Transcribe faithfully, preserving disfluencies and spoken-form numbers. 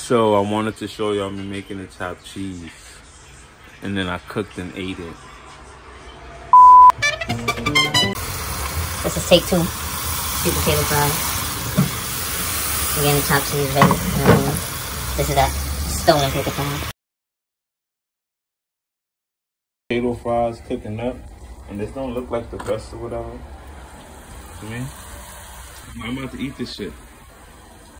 So I wanted to show y'all me making the chopped cheese. And then I cooked and ate it. This is take two. Sweet potato fries. Again, the chopped cheese ready. Um, this is that stolen paper towel. Potato fries cooking up. And this don't look like the best or whatever. I mean, I'm about to eat this shit.